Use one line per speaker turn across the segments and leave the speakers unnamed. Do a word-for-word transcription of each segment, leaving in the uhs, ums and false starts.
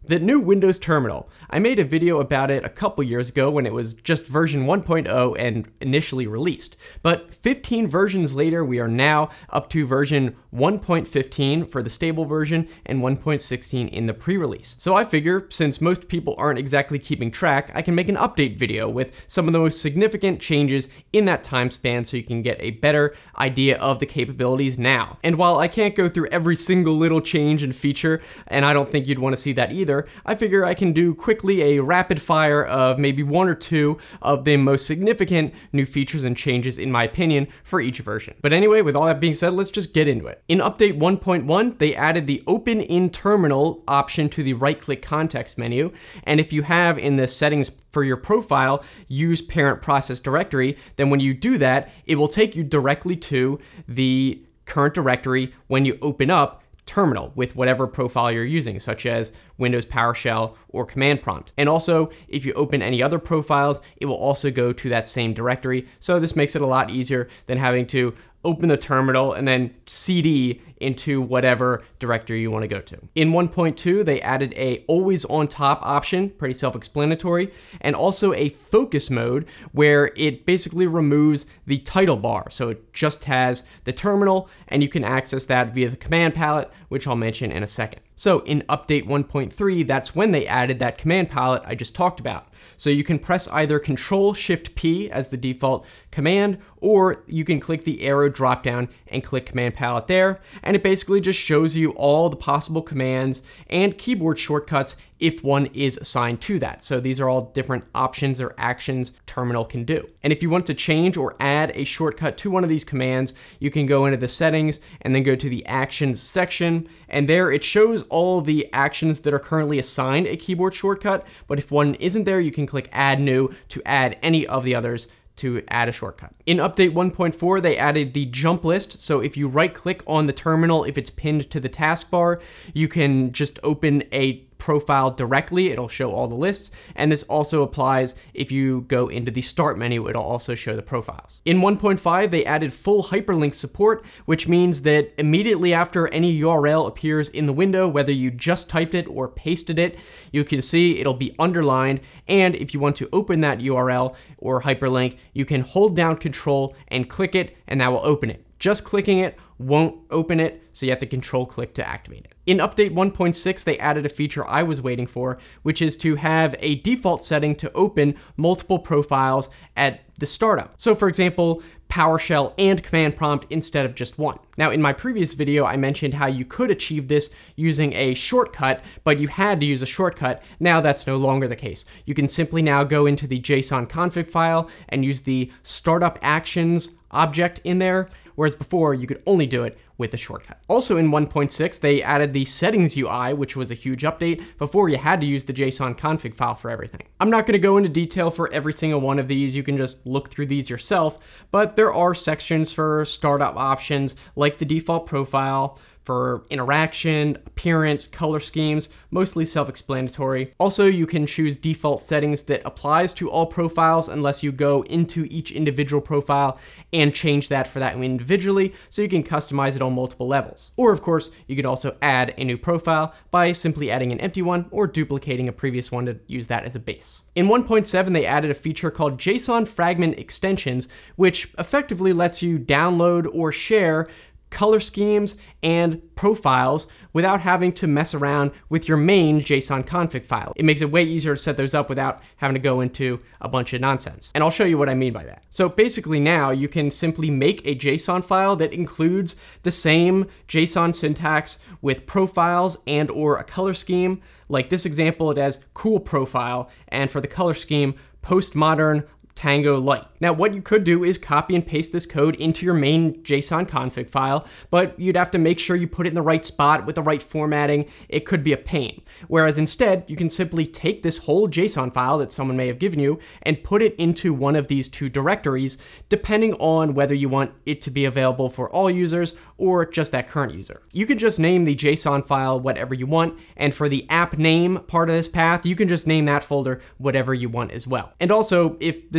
The new Windows terminal. I made a video about it a couple years ago when it was just version one point oh and initially released. But fifteen versions later, we are now up to version one point fifteen for the stable version and one point sixteen in the pre-release. So I figure, since most people aren't exactly keeping track, I can make an update video with some of the most significant changes in that time span so you can get a better idea of the capabilities now. And while I can't go through every single little change and feature, and I don't think you'd want to see that either, I figure I can do quickly a rapid fire of maybe one or two of the most significant new features and changes in my opinion for each version. But anyway, with all that being said, let's just get into it. In update one point one, they added the Open in Terminal option to the right-click context menu, and if you have in the settings for your profile use parent process directory, then when you do that, it will take you directly to the current directory when you open up terminal with whatever profile you're using, such as Windows PowerShell or Command Prompt. And also, if you open any other profiles, it will also go to that same directory. So this makes it a lot easier than having to open the terminal and then C D into whatever directory you want to go to. In one point two, they added a always on top option, pretty self-explanatory, and also a focus mode where it basically removes the title bar. So it just has the terminal and you can access that via the command palette, which I'll mention in a second. So in update one point three, that's when they added that command palette I just talked about. So you can press either Control Shift P as the default command, or you can click the arrow drop down and click command palette there. And it basically just shows you all the possible commands and keyboard shortcuts if one is assigned to that. So these are all different options or actions terminal can do. And if you want to change or add a shortcut to one of these commands, you can go into the settings and then go to the actions section. And there it shows all the actions that are currently assigned a keyboard shortcut. But if one isn't there, you can click add new to add any of the others to add a shortcut. In update one point four, they added the jump list. So if you right click on the terminal, if it's pinned to the taskbar, you can just open a profile directly. It'll show all the lists. And this also applies if you go into the start menu, it'll also show the profiles. In one point five, they added full hyperlink support, which means that immediately after any U R L appears in the window, whether you just typed it or pasted it, you can see it'll be underlined. And if you want to open that U R L or hyperlink, you can hold down Control and click it, and that will open it. Just clicking it won't open it, so you have to control click to activate it. In update one point six, they added a feature I was waiting for, which is to have a default setting to open multiple profiles at the startup. So for example, PowerShell and Command Prompt instead of just one. Now in my previous video, I mentioned how you could achieve this using a shortcut, but you had to use a shortcut. Now that's no longer the case. You can simply now go into the JSON config file and use the startup actions object in there, whereas before you could only do it with a shortcut. Also in one point six, they added the settings U I, which was a huge update. Before you had to use the JSON config file for everything. I'm not gonna go into detail for every single one of these. You can just look through these yourself, but there are sections for startup options like the default profile, for interaction, appearance, color schemes, mostly self-explanatory. Also, you can choose default settings that applies to all profiles unless you go into each individual profile and change that for that individually, so you can customize it on multiple levels. Or of course, you could also add a new profile by simply adding an empty one or duplicating a previous one to use that as a base. In one point seven, they added a feature called JSON fragment extensions, which effectively lets you download or share color schemes and profiles without having to mess around with your main JSON config file. It makes it way easier to set those up without having to go into a bunch of nonsense. And I'll show you what I mean by that. So basically now you can simply make a JSON file that includes the same JSON syntax with profiles and or a color scheme. Like this example, it has cool profile, and for the color scheme, postmodern Tango Light. Now what you could do is copy and paste this code into your main JSON config file, but you'd have to make sure you put it in the right spot with the right formatting. It could be a pain. Whereas instead, you can simply take this whole JSON file that someone may have given you and put it into one of these two directories, depending on whether you want it to be available for all users or just that current user. You can just name the JSON file whatever you want, and for the app name part of this path, you can just name that folder whatever you want as well. And also, if the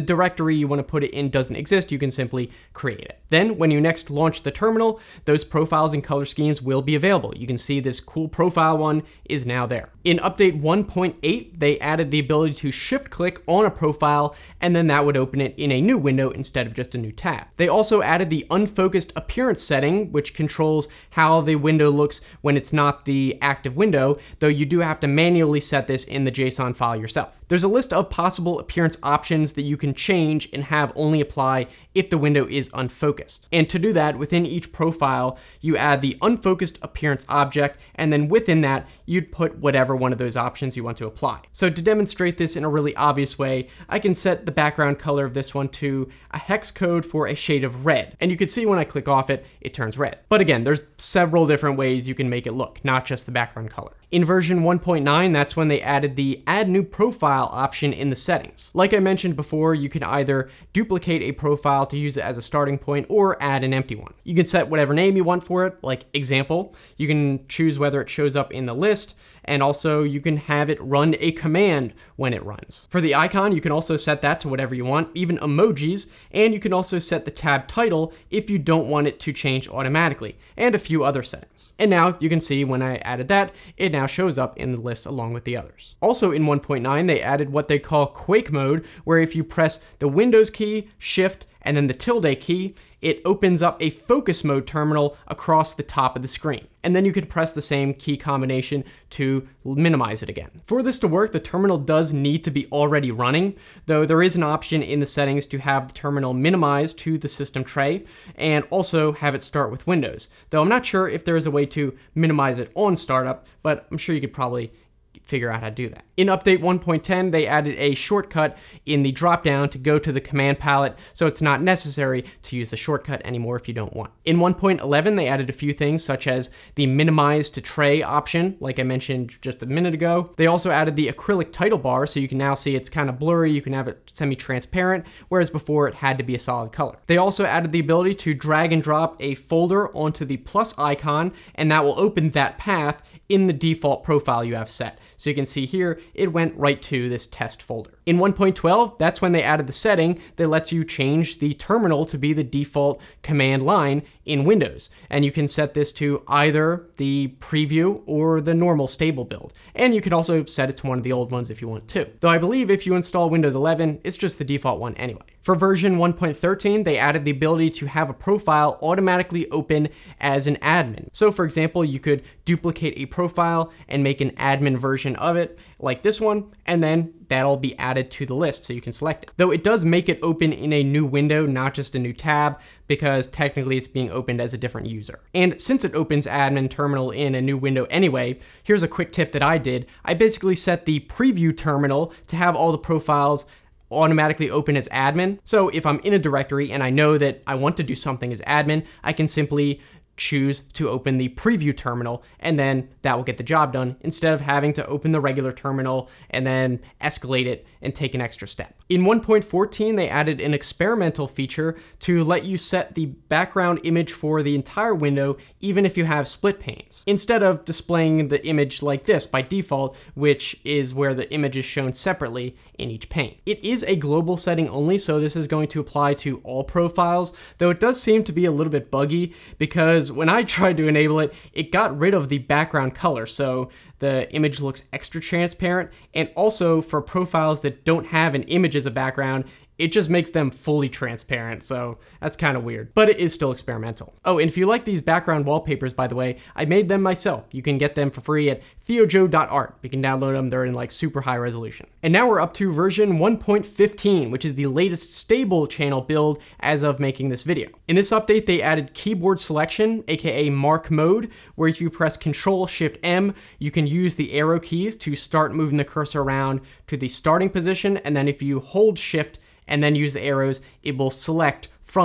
directory you want to put it in doesn't exist, you can simply create it. Then when you next launch the terminal, those profiles and color schemes will be available. You can see this cool profile one is now there. In update one point eight, they added the ability to shift click on a profile, and then that would open it in a new window instead of just a new tab. They also added the unfocused appearance setting, which controls how the window looks when it's not the active window, though you do have to manually set this in the JSON file yourself. There's a list of possible appearance options that you can change and have only apply if the window is unfocused. And to do that, within each profile, you add the unfocused appearance object, and then within that, you'd put whatever one of those options you want to apply. So to demonstrate this in a really obvious way, I can set the background color of this one to a hex code for a shade of red. And you can see when I click off it, it turns red. But again, there's several different ways you can make it look, not just the background color. In version one point nine, that's when they added the add new profile option in the settings. Like I mentioned before, you can either duplicate a profile to use it as a starting point or add an empty one. You can set whatever name you want for it, like example. You can choose whether it shows up in the list, and also you can have it run a command when it runs. For the icon, you can also set that to whatever you want, even emojis, and you can also set the tab title if you don't want it to change automatically, and a few other settings. And now you can see when I added that, it now shows up in the list along with the others. Also in one point nine, they added what they call Quake mode, where if you press the Windows key, Shift, and then the tilde key, it opens up a focus mode terminal across the top of the screen. And then you can press the same key combination to minimize it again. For this to work, the terminal does need to be already running, though there is an option in the settings to have the terminal minimized to the system tray and also have it start with Windows. Though I'm not sure if there is a way to minimize it on startup, but I'm sure you could probably figure out how to do that. In update one point ten, they added a shortcut in the dropdown to go to the command palette, so it's not necessary to use the shortcut anymore if you don't want. In one point eleven, they added a few things such as the minimize to tray option, like I mentioned just a minute ago. They also added the acrylic title bar, so you can now see it's kind of blurry, you can have it semi-transparent, whereas before it had to be a solid color. They also added the ability to drag and drop a folder onto the plus icon, and that will open that path in the default profile you have set. So you can see here, it went right to this test folder. In one point twelve, that's when they added the setting that lets you change the terminal to be the default command line in Windows. And you can set this to either the preview or the normal stable build. And you can also set it to one of the old ones if you want to. Though I believe if you install Windows eleven, it's just the default one anyway. For version one point thirteen, they added the ability to have a profile automatically open as an admin. So for example, you could duplicate a profile and make an admin version of it, like this one, and then that'll be added to the list so you can select it. Though it does make it open in a new window, not just a new tab, because technically it's being opened as a different user. And since it opens admin terminal in a new window anyway, here's a quick tip that I did. I basically set the preview terminal to have all the profiles automatically open as admin. So if I'm in a directory and I know that I want to do something as admin, I can simply choose to open the preview terminal, and then that will get the job done instead of having to open the regular terminal and then escalate it and take an extra step. In one point fourteen, they added an experimental feature to let you set the background image for the entire window, even if you have split panes, instead of displaying the image like this by default, which is where the image is shown separately in each pane. It is a global setting only, so this is going to apply to all profiles, though it does seem to be a little bit buggy because when I tried to enable it, it got rid of the background color, so the image looks extra transparent, and also for profiles that don't have an image as a background, it just makes them fully transparent, so that's kind of weird, but it is still experimental. Oh, and if you like these background wallpapers, by the way, I made them myself. You can get them for free at theojoe dot art. You can download them, they're in like super high resolution. And now we're up to version one point fifteen, which is the latest stable channel build as of making this video. In this update, they added keyboard selection, aka mark mode, where if you press Control Shift M, you can use the arrow keys to start moving the cursor around to the starting position, and then if you hold Shift and then use the arrows, it will select from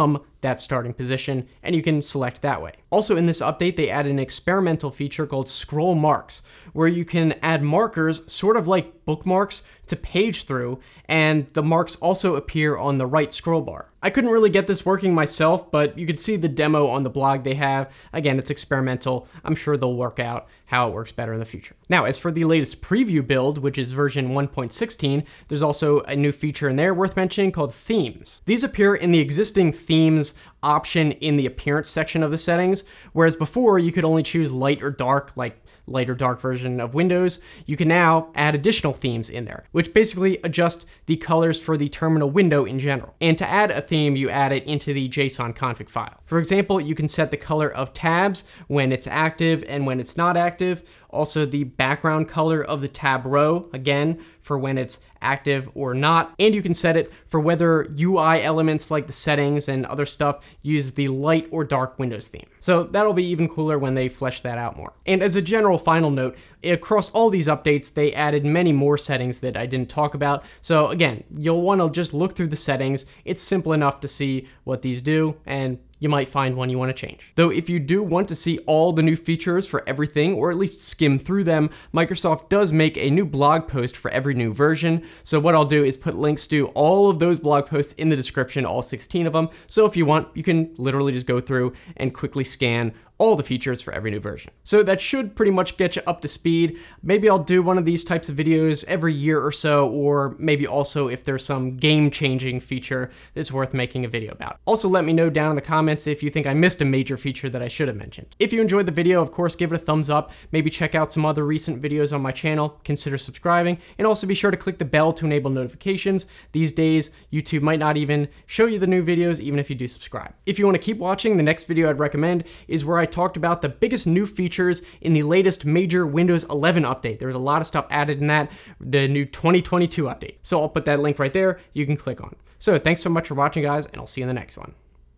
that starting position, and you can select that way. Also in this update, they added an experimental feature called scroll marks, where you can add markers sort of like bookmarks to page through, and the marks also appear on the right scroll bar. I couldn't really get this working myself, but you can see the demo on the blog they have. Again, it's experimental. I'm sure they'll work out how it works better in the future. Now, as for the latest preview build, which is version one point sixteen, there's also a new feature in there worth mentioning called themes. These appear in the existing themes option in the appearance section of the settings, whereas before you could only choose light or dark, like light or dark version of Windows. You can now add additional themes in there, which basically adjust the colors for the terminal window in general. And to add a theme, you add it into the JSON config file. For example, you can set the color of tabs when it's active and when it's not active. Also the background color of the tab row, again, for when it's active or not. And you can set it for whether U I elements like the settings and other stuff use the light or dark Windows theme. So that'll be even cooler when they flesh that out more. And as a general final note, across all these updates, they added many more settings that I didn't talk about. So again, you'll want to just look through the settings. It's simple enough to see what these do, and you might find one you want to change. Though if you do want to see all the new features for everything, or at least skim through them, Microsoft does make a new blog post for every new version. So what I'll do is put links to all of those blog posts in the description, all sixteen of them. So if you want, you can literally just go through and quickly scan all the features for every new version. So that should pretty much get you up to speed. Maybe I'll do one of these types of videos every year or so, or maybe also if there's some game-changing feature that's worth making a video about. Also, let me know down in the comments if you think I missed a major feature that I should have mentioned. If you enjoyed the video, of course, give it a thumbs up. Maybe check out some other recent videos on my channel, consider subscribing, and also be sure to click the bell to enable notifications. These days, YouTube might not even show you the new videos, even if you do subscribe. If you want to keep watching, the next video I'd recommend is where I I talked about the biggest new features in the latest major Windows eleven update. There's a lot of stuff added in that, the new twenty twenty-two update. So I'll put that link right there you can click on. So thanks so much for watching, guys, and I'll see you in the next one.